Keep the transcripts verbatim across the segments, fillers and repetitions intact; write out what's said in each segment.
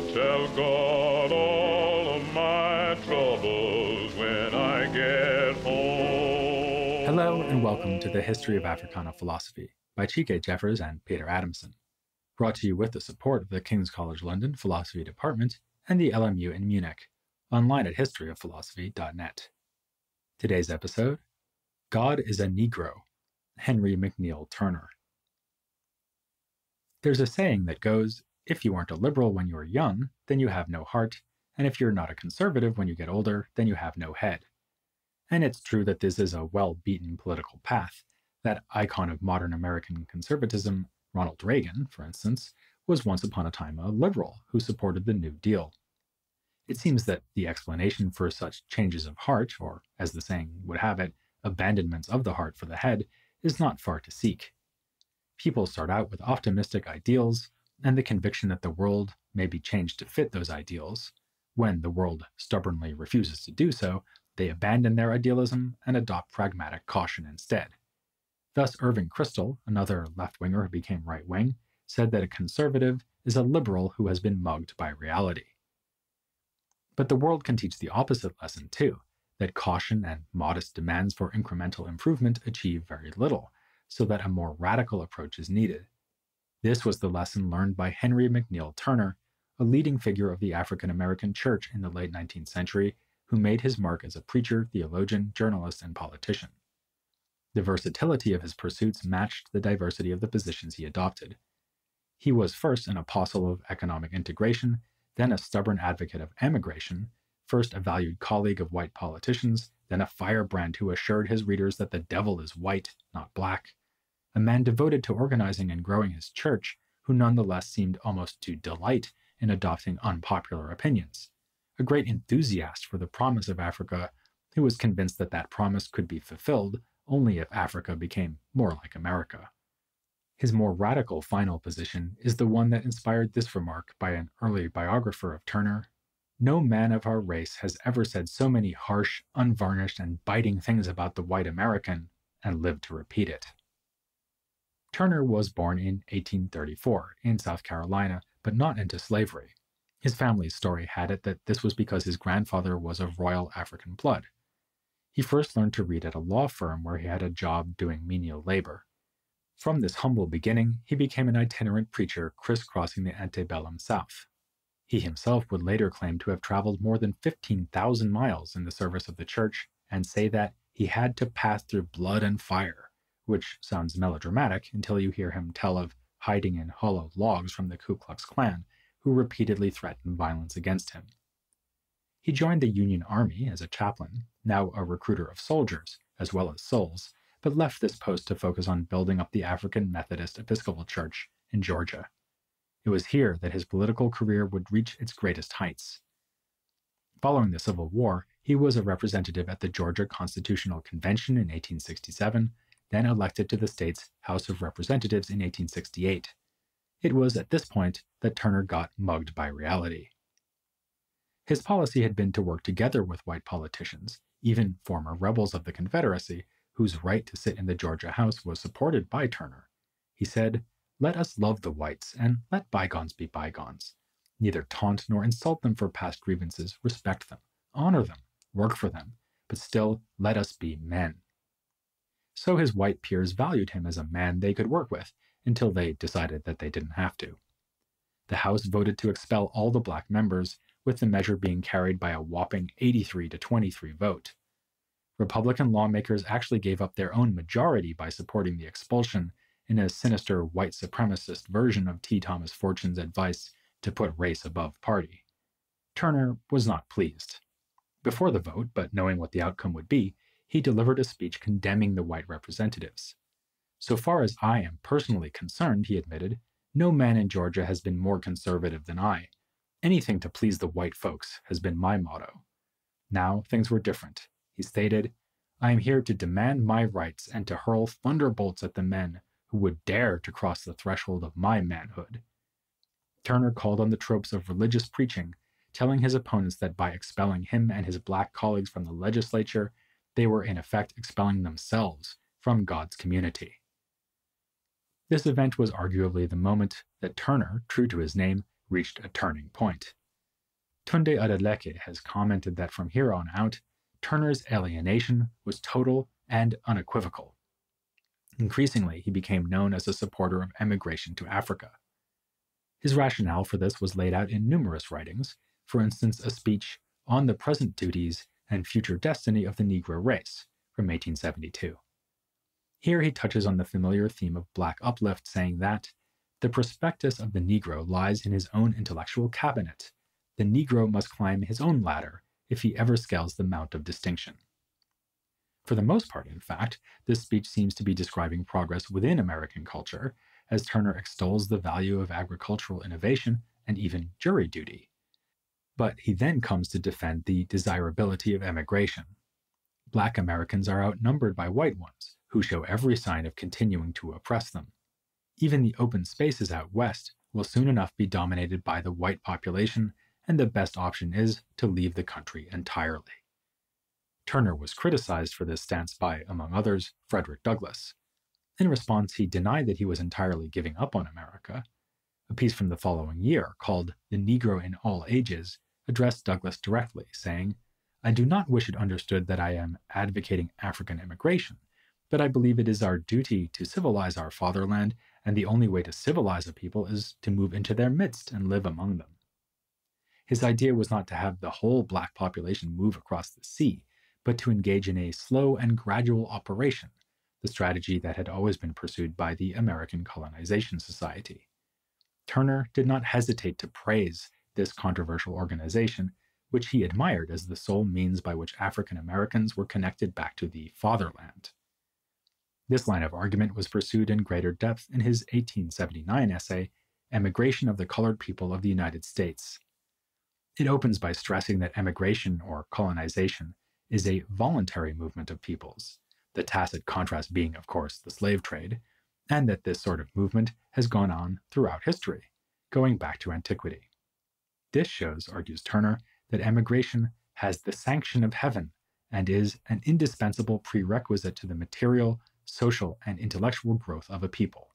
Tell God all of my troubles when I get home. Hello and welcome to the History of Africana Philosophy by Chike Jeffers and Peter Adamson, brought to you with the support of the King's College London Philosophy Department and the L M U in Munich, online at history of philosophy dot net. Today's episode, God is a Negro, Henry McNeal Turner. There's a saying that goes, if you aren't a liberal when you're young, then you have no heart, and if you're not a conservative when you get older, then you have no head. And it's true that this is a well-beaten political path. That icon of modern American conservatism, Ronald Reagan, for instance, was once upon a time a liberal who supported the New Deal. It seems that the explanation for such changes of heart, or as the saying would have it, abandonments of the heart for the head, is not far to seek. People start out with optimistic ideals, and the conviction that the world may be changed to fit those ideals. When the world stubbornly refuses to do so, they abandon their idealism and adopt pragmatic caution instead. Thus, Irving Kristol, another left-winger who became right-wing, said that a conservative is a liberal who has been mugged by reality. But the world can teach the opposite lesson too, that caution and modest demands for incremental improvement achieve very little, so that a more radical approach is needed. This was the lesson learned by Henry McNeal Turner, a leading figure of the African American church in the late nineteenth century, who made his mark as a preacher, theologian, journalist, and politician. The versatility of his pursuits matched the diversity of the positions he adopted. He was first an apostle of economic integration, then a stubborn advocate of emigration, first a valued colleague of white politicians, then a firebrand who assured his readers that the devil is white, not black, a man devoted to organizing and growing his church, who nonetheless seemed almost to delight in adopting unpopular opinions, a great enthusiast for the promise of Africa, who was convinced that that promise could be fulfilled only if Africa became more like America. His more radical final position is the one that inspired this remark by an early biographer of Turner: "No man of our race has ever said so many harsh, unvarnished, and biting things about the white American, and lived to repeat it." Turner was born in eighteen thirty-four in South Carolina, but not into slavery. His family's story had it that this was because his grandfather was of royal African blood. He first learned to read at a law firm where he had a job doing menial labor. From this humble beginning, he became an itinerant preacher crisscrossing the antebellum South. He himself would later claim to have traveled more than fifteen thousand miles in the service of the church and say that he had to pass through blood and fire, which sounds melodramatic until you hear him tell of hiding in hollow logs from the Ku Klux Klan, who repeatedly threatened violence against him. He joined the Union Army as a chaplain, now a recruiter of soldiers as well as souls, but left this post to focus on building up the African Methodist Episcopal Church in Georgia. It was here that his political career would reach its greatest heights. Following the Civil War, he was a representative at the Georgia Constitutional Convention in eighteen sixty-seven, then elected to the state's House of Representatives in eighteen sixty-eight. It was at this point that Turner got mugged by reality. His policy had been to work together with white politicians, even former rebels of the Confederacy, whose right to sit in the Georgia House was supported by Turner. He said, "Let us love the whites, and let bygones be bygones. Neither taunt nor insult them for past grievances, respect them, honor them, work for them, but still let us be men." So his white peers valued him as a man they could work with, until they decided that they didn't have to. The House voted to expel all the black members, with the measure being carried by a whopping eighty-three to twenty-three vote. Republican lawmakers actually gave up their own majority by supporting the expulsion, in a sinister white supremacist version of T. Thomas Fortune's advice to put race above party. Turner was not pleased. Before the vote, but knowing what the outcome would be, he delivered a speech condemning the white representatives. "So far as I am personally concerned," he admitted, "no man in Georgia has been more conservative than I. Anything to please the white folks has been my motto." Now things were different. He stated, "I am here to demand my rights and to hurl thunderbolts at the men who would dare to cross the threshold of my manhood." Turner called on the tropes of religious preaching, telling his opponents that by expelling him and his black colleagues from the legislature, they were in effect expelling themselves from God's community. This event was arguably the moment that Turner, true to his name, reached a turning point. Tunde Adeleke has commented that from here on out, Turner's alienation was total and unequivocal. Increasingly, he became known as a supporter of emigration to Africa. His rationale for this was laid out in numerous writings, for instance, a speech on the present duties and future destiny of the Negro race from eighteen seventy-two. Here he touches on the familiar theme of Black uplift, saying that the prospectus of the Negro lies in his own intellectual cabinet. The Negro must climb his own ladder if he ever scales the mount of distinction. For the most part, in fact, this speech seems to be describing progress within American culture, as Turner extols the value of agricultural innovation and even jury duty. But he then comes to defend the desirability of emigration. Black Americans are outnumbered by white ones, who show every sign of continuing to oppress them. Even the open spaces out west will soon enough be dominated by the white population, and the best option is to leave the country entirely. Turner was criticized for this stance by, among others, Frederick Douglass. In response, he denied that he was entirely giving up on America. A piece from the following year, called "The Negro in All Ages," addressed Douglass directly, saying, "I do not wish it understood that I am advocating African immigration, but I believe it is our duty to civilize our fatherland, and the only way to civilize a people is to move into their midst and live among them." His idea was not to have the whole black population move across the sea, but to engage in a slow and gradual operation, the strategy that had always been pursued by the American Colonization Society. Turner did not hesitate to praise this controversial organization, which he admired as the sole means by which African Americans were connected back to the fatherland. This line of argument was pursued in greater depth in his eighteen seventy-nine essay, Emigration of the Colored People of the United States. It opens by stressing that emigration, or colonization, is a voluntary movement of peoples, the tacit contrast being, of course, the slave trade, and that this sort of movement has gone on throughout history, going back to antiquity. This shows, argues Turner, that emigration has the sanction of heaven and is an indispensable prerequisite to the material, social, and intellectual growth of a people.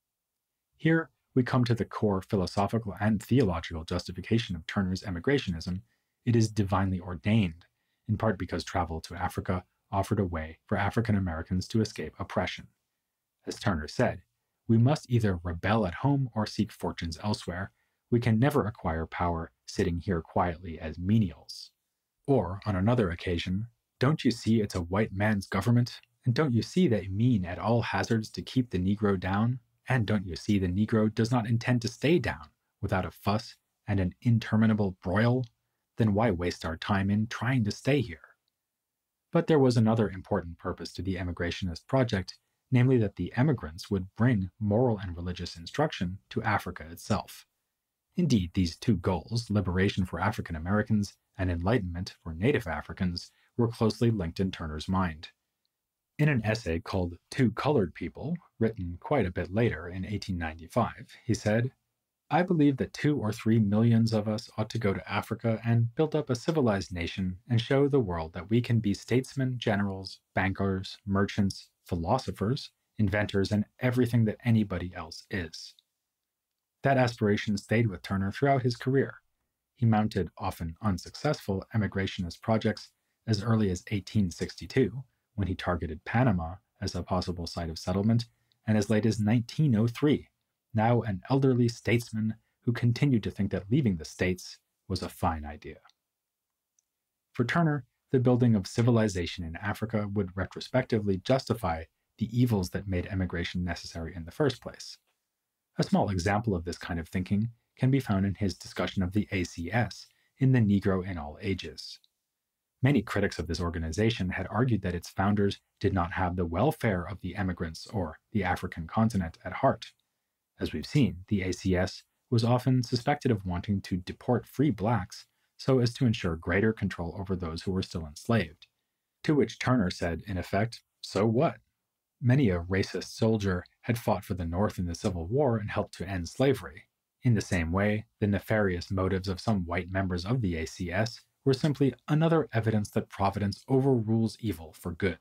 Here we come to the core philosophical and theological justification of Turner's emigrationism. It is divinely ordained, in part because travel to Africa offered a way for African Americans to escape oppression. As Turner said, "We must either rebel at home or seek fortunes elsewhere. We can never acquire power sitting here quietly as menials." Or, on another occasion, "Don't you see it's a white man's government? And don't you see they mean at all hazards to keep the Negro down? And don't you see the Negro does not intend to stay down without a fuss and an interminable broil? Then why waste our time in trying to stay here?" But there was another important purpose to the emigrationist project, namely that the emigrants would bring moral and religious instruction to Africa itself. Indeed, these two goals, liberation for African Americans and enlightenment for Native Africans, were closely linked in Turner's mind. In an essay called Two Colored People, written quite a bit later in eighteen ninety-five, he said, "I believe that two or three millions of us ought to go to Africa and build up a civilized nation and show the world that we can be statesmen, generals, bankers, merchants, philosophers, inventors, and everything that anybody else is." That aspiration stayed with Turner throughout his career. He mounted often unsuccessful emigrationist projects as early as eighteen sixty-two, when he targeted Panama as a possible site of settlement, and as late as nineteen oh three, now an elderly statesman who continued to think that leaving the States was a fine idea. For Turner, the building of civilization in Africa would retrospectively justify the evils that made emigration necessary in the first place. A small example of this kind of thinking can be found in his discussion of the A C S in The Negro in All Ages. Many critics of this organization had argued that its founders did not have the welfare of the emigrants or the African continent at heart. As we've seen, the A C S was often suspected of wanting to deport free blacks so as to ensure greater control over those who were still enslaved. To which Turner said, in effect, "So what?" Many a racist soldier had fought for the North in the Civil War and helped to end slavery. In the same way, the nefarious motives of some white members of the A C S were simply another evidence that Providence overrules evil for good.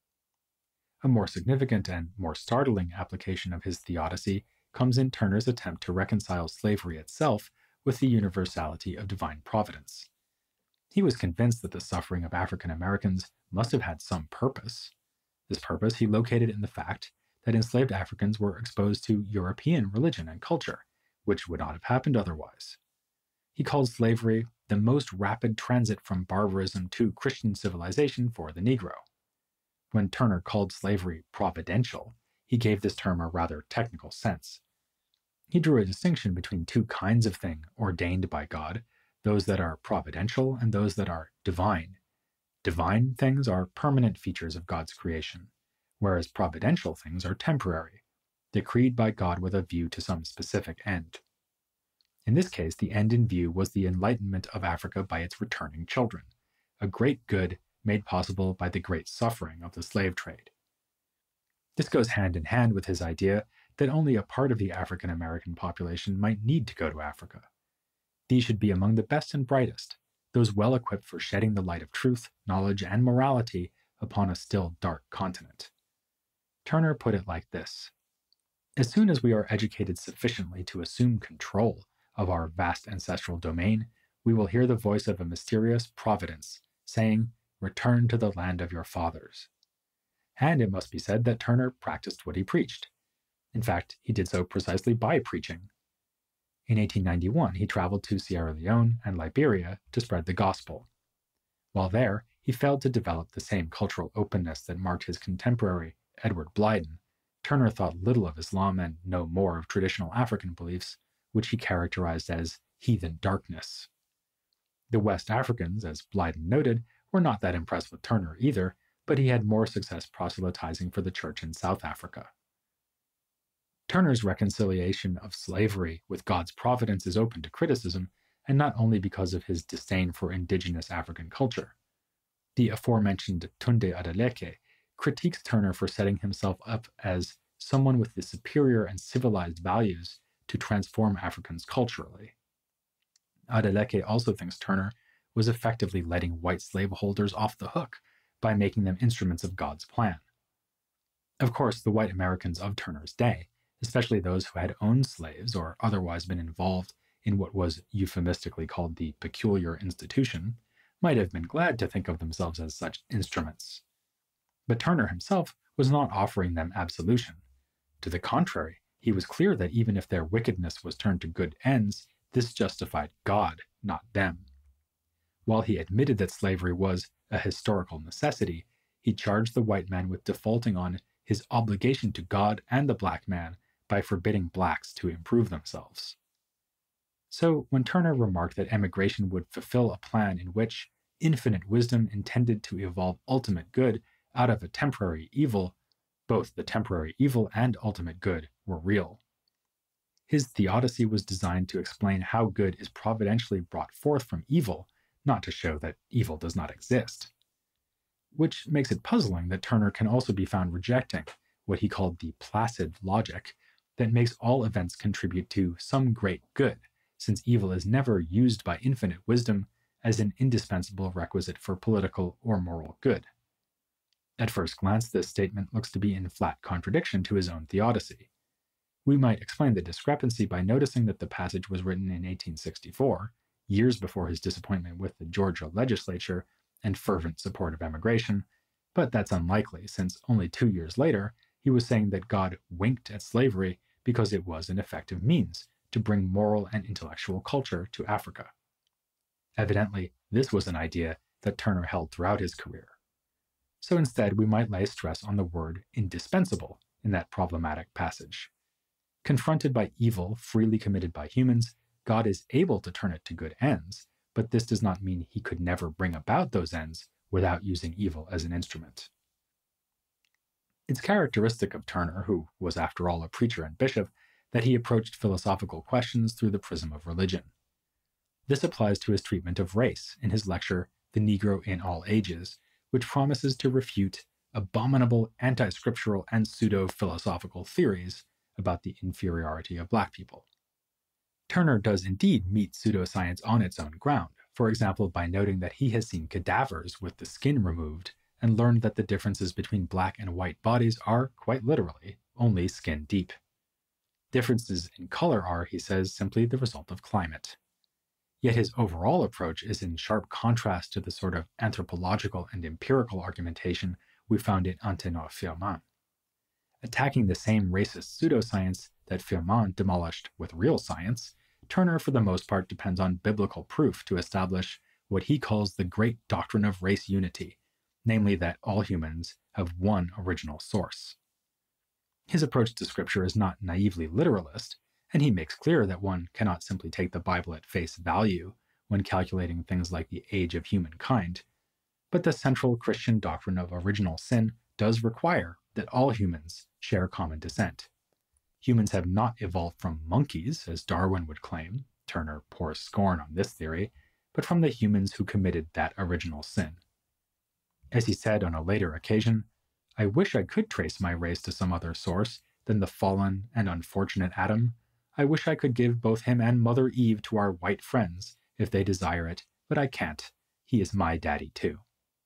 A more significant and more startling application of his theodicy comes in Turner's attempt to reconcile slavery itself with the universality of divine providence. He was convinced that the suffering of African Americans must have had some purpose. This purpose he located in the fact that enslaved Africans were exposed to European religion and culture, which would not have happened otherwise. He called slavery the most rapid transit from barbarism to Christian civilization for the Negro. When Turner called slavery providential, he gave this term a rather technical sense. He drew a distinction between two kinds of thing ordained by God, those that are providential and those that are divine. Divine things are permanent features of God's creation, whereas providential things are temporary, decreed by God with a view to some specific end. In this case, the end in view was the enlightenment of Africa by its returning children, a great good made possible by the great suffering of the slave trade. This goes hand in hand with his idea that only a part of the African American population might need to go to Africa. These should be among the best and brightest, those well equipped for shedding the light of truth, knowledge, and morality upon a still dark continent. Turner put it like this: as soon as we are educated sufficiently to assume control of our vast ancestral domain, we will hear the voice of a mysterious providence saying, "Return to the land of your fathers." And it must be said that Turner practiced what he preached. In fact, he did so precisely by preaching. In eighteen ninety-one, he traveled to Sierra Leone and Liberia to spread the gospel. While there, he failed to develop the same cultural openness that marked his contemporary Edward Blyden. Turner thought little of Islam and no more of traditional African beliefs, which he characterized as heathen darkness. The West Africans, as Blyden noted, were not that impressed with Turner either, but he had more success proselytizing for the church in South Africa. Turner's reconciliation of slavery with God's providence is open to criticism, and not only because of his disdain for indigenous African culture. The aforementioned Tunde Adeleke critiques Turner for setting himself up as someone with the superior and civilized values to transform Africans culturally. Adeleke also thinks Turner was effectively letting white slaveholders off the hook by making them instruments of God's plan. Of course, the white Americans of Turner's day, especially those who had owned slaves or otherwise been involved in what was euphemistically called the peculiar institution, might have been glad to think of themselves as such instruments. But Turner himself was not offering them absolution. To the contrary, he was clear that even if their wickedness was turned to good ends, this justified God, not them. While he admitted that slavery was a historical necessity, he charged the white man with defaulting on his obligation to God and the black man by forbidding blacks to improve themselves. So, when Turner remarked that emigration would fulfill a plan in which infinite wisdom intended to evolve ultimate good out of a temporary evil, both the temporary evil and ultimate good were real. His theodicy was designed to explain how good is providentially brought forth from evil, not to show that evil does not exist. Which makes it puzzling that Turner can also be found rejecting what he called the placid logic that makes all events contribute to some great good, since evil is never used by infinite wisdom as an indispensable requisite for political or moral good. At first glance, this statement looks to be in flat contradiction to his own theodicy. We might explain the discrepancy by noticing that the passage was written in eighteen sixty-four, years before his disappointment with the Georgia legislature and fervent support of emigration, but that's unlikely since only two years later he was saying that God winked at slavery because it was an effective means to bring moral and intellectual culture to Africa. Evidently, this was an idea that Turner held throughout his career. So instead, we might lay stress on the word indispensable in that problematic passage. Confronted by evil freely committed by humans, God is able to turn it to good ends, but this does not mean he could never bring about those ends without using evil as an instrument. It's characteristic of Turner, who was after all a preacher and bishop, that he approached philosophical questions through the prism of religion. This applies to his treatment of race in his lecture, The Negro in All Ages, which promises to refute abominable anti-scriptural and pseudo-philosophical theories about the inferiority of black people. Turner does indeed meet pseudoscience on its own ground, for example by noting that he has seen cadavers with the skin removed and learned that the differences between black and white bodies are, quite literally, only skin deep. Differences in color are, he says, simply the result of climate. Yet his overall approach is in sharp contrast to the sort of anthropological and empirical argumentation we found in Antenor Firmin. Attacking the same racist pseudoscience that Firmin demolished with real science, Turner for the most part depends on biblical proof to establish what he calls the great doctrine of race unity, namely that all humans have one original source. His approach to scripture is not naively literalist, and he makes clear that one cannot simply take the Bible at face value when calculating things like the age of humankind, but the central Christian doctrine of original sin does require that all humans share common descent. Humans have not evolved from monkeys, as Darwin would claim. Turner pours scorn on this theory, but from the humans who committed that original sin. As he said on a later occasion, "I wish I could trace my race to some other source than the fallen and unfortunate Adam. I wish I could give both him and Mother Eve to our white friends, if they desire it, but I can't. He is my daddy too."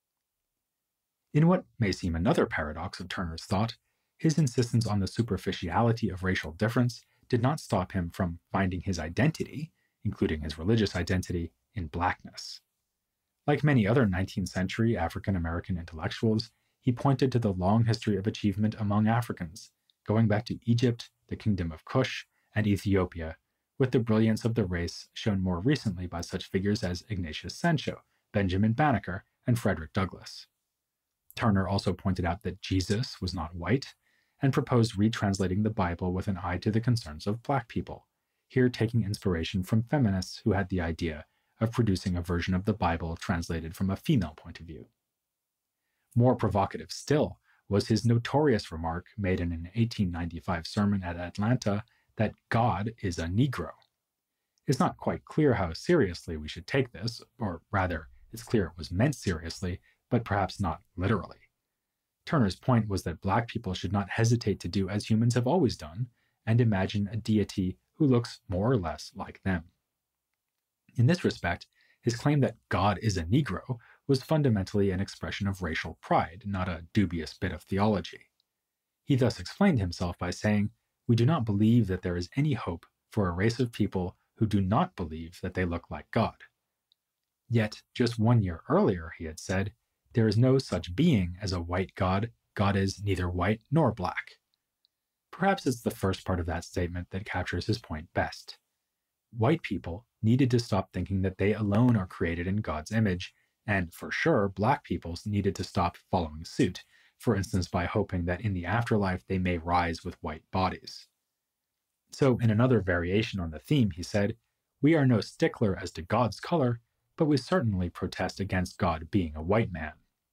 In what may seem another paradox of Turner's thought, his insistence on the superficiality of racial difference did not stop him from finding his identity, including his religious identity, in blackness. Like many other nineteenth century African American intellectuals, he pointed to the long history of achievement among Africans, going back to Egypt, the Kingdom of Kush, and Ethiopia, with the brilliance of the race shown more recently by such figures as Ignatius Sancho, Benjamin Banneker, and Frederick Douglass. Turner also pointed out that Jesus was not white, and proposed retranslating the Bible with an eye to the concerns of black people, here taking inspiration from feminists who had the idea of producing a version of the Bible translated from a female point of view. More provocative still was his notorious remark made in an eighteen ninety-five sermon at Atlanta that God is a Negro. It's not quite clear how seriously we should take this, or rather, it's clear it was meant seriously, but perhaps not literally. Turner's point was that black people should not hesitate to do as humans have always done, and imagine a deity who looks more or less like them. In this respect, his claim that God is a Negro was fundamentally an expression of racial pride, not a dubious bit of theology. He thus explained himself by saying, "We do not believe that there is any hope for a race of people who do not believe that they look like God." Yet, just one year earlier, he had said, "There is no such being as a white God. God is neither white nor black." Perhaps it's the first part of that statement that captures his point best. White people needed to stop thinking that they alone are created in God's image, and for sure, black peoples needed to stop following suit, for instance by hoping that in the afterlife they may rise with white bodies. So in another variation on the theme, he said, "We are no stickler as to God's color, but we certainly protest against God being a white man."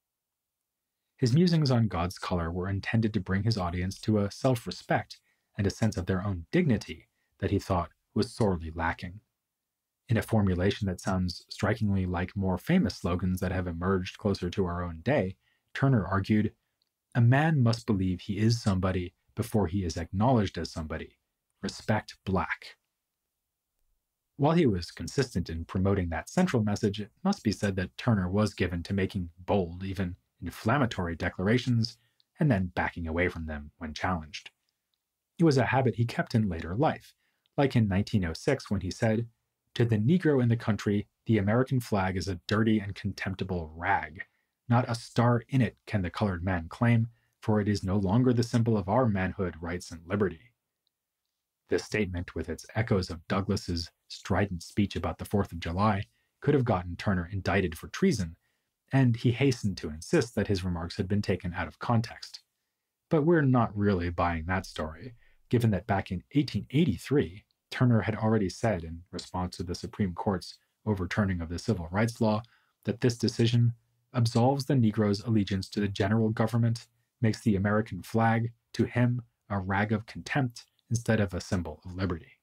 His musings on God's color were intended to bring his audience to a self-respect and a sense of their own dignity that he thought was sorely lacking. In a formulation that sounds strikingly like more famous slogans that have emerged closer to our own day, Turner argued, "A man must believe he is somebody before he is acknowledged as somebody. Respect black." While he was consistent in promoting that central message, it must be said that Turner was given to making bold, even inflammatory declarations, and then backing away from them when challenged. It was a habit he kept in later life, like in nineteen oh six when he said, "To the Negro in the country, the American flag is a dirty and contemptible rag. Not a star in it can the colored man claim, for it is no longer the symbol of our manhood, rights, and liberty." This statement, with its echoes of Douglass's strident speech about the fourth of July, could have gotten Turner indicted for treason, and he hastened to insist that his remarks had been taken out of context. But we're not really buying that story, given that back in eighteen eighty-three, Turner had already said in response to the Supreme Court's overturning of the civil rights law that this decision absolves the Negro's allegiance to the general government, makes the American flag, to him, a rag of contempt instead of a symbol of liberty.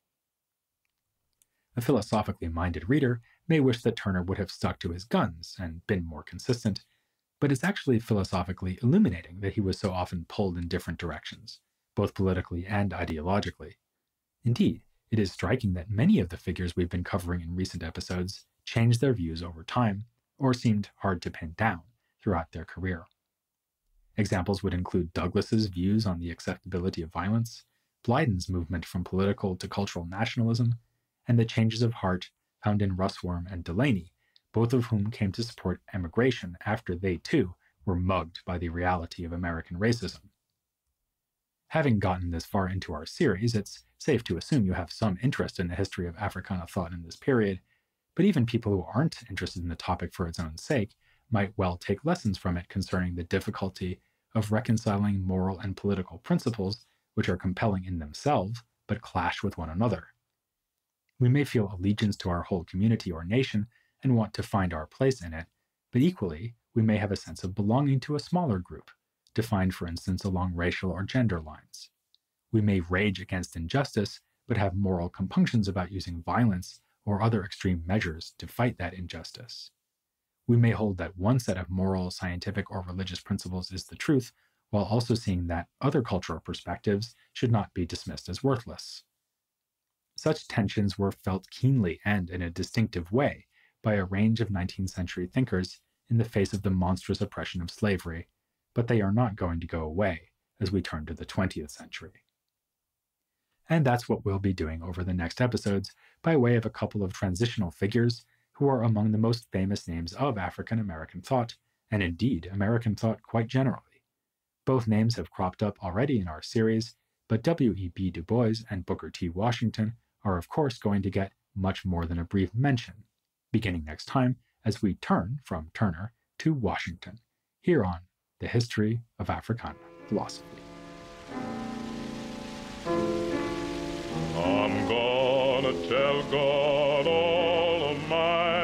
A philosophically minded reader may wish that Turner would have stuck to his guns and been more consistent, but it's actually philosophically illuminating that he was so often pulled in different directions, both politically and ideologically. Indeed, it is striking that many of the figures we've been covering in recent episodes changed their views over time, or seemed hard to pin down throughout their career. Examples would include Douglass's views on the acceptability of violence, Blyden's movement from political to cultural nationalism, and the changes of heart found in Russwurm and Delaney, both of whom came to support emigration after they, too, were mugged by the reality of American racism. Having gotten this far into our series, it's safe to assume you have some interest in the history of Africana thought in this period, but even people who aren't interested in the topic for its own sake might well take lessons from it concerning the difficulty of reconciling moral and political principles which are compelling in themselves but clash with one another. We may feel allegiance to our whole community or nation and want to find our place in it, but equally, we may have a sense of belonging to a smaller group, defined for instance along racial or gender lines. We may rage against injustice, but have moral compunctions about using violence or other extreme measures to fight that injustice. We may hold that one set of moral, scientific, or religious principles is the truth, while also seeing that other cultural perspectives should not be dismissed as worthless. Such tensions were felt keenly and in a distinctive way by a range of nineteenth century thinkers in the face of the monstrous oppression of slavery, but they are not going to go away as we turn to the twentieth century. And that's what we'll be doing over the next episodes by way of a couple of transitional figures who are among the most famous names of African American thought, and indeed American thought quite generally. Both names have cropped up already in our series, but W E B Du Bois and Booker T. Washington are of course going to get much more than a brief mention, beginning next time as we turn from Turner to Washington, here on The History of Africana Philosophy. I'm gonna tell God all of my